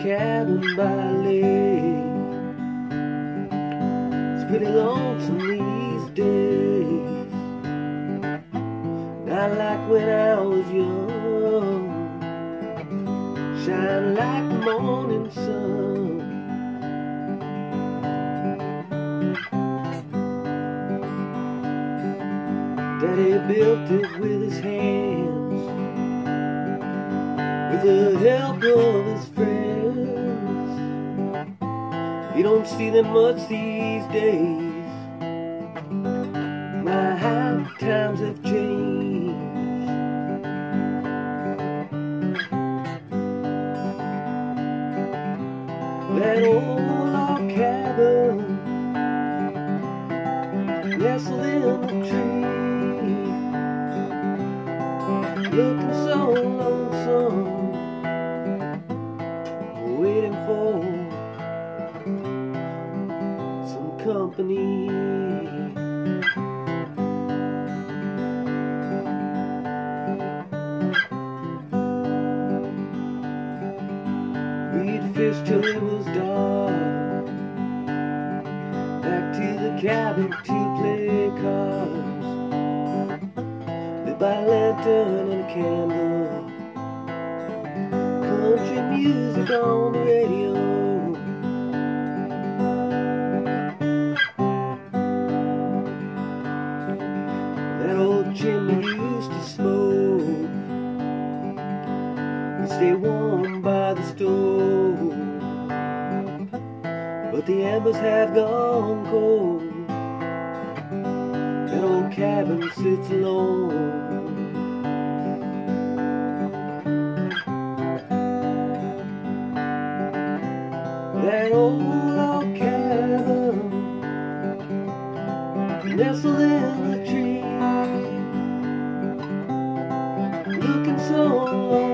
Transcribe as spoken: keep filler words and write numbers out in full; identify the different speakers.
Speaker 1: cabin by a lake. It's pretty lonesome these days, not like when I was young. Shine like the morning sun. Daddy built it with his hands, with the help of his friends. You don't see them much these days. My how times have changed. That old log cabin nestled in the tree, looking so lonesome, waiting for some company. We'd fish till it was dark, back to the cabin to play cards, lit by a lantern and a candle, country music on the radio. That old chimney used to smoke, we'd stay warm by the stove, but the embers have gone cold. That old cabin sits alone. That old log cabin nestled in the tree, looking so